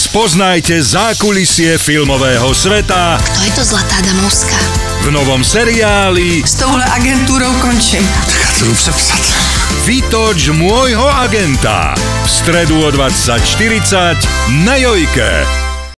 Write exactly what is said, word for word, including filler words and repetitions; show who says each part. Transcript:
Speaker 1: Spoznajte zákulisie filmového sveta.
Speaker 2: Kto je to Zlatá Adamovská?
Speaker 1: V novom seriáli
Speaker 3: S touhle agentúrou končím.
Speaker 4: Tak já to jdu přepsat.
Speaker 1: Vytoč môjho agenta. V stredu o dvadsať štyridsať na Jojke.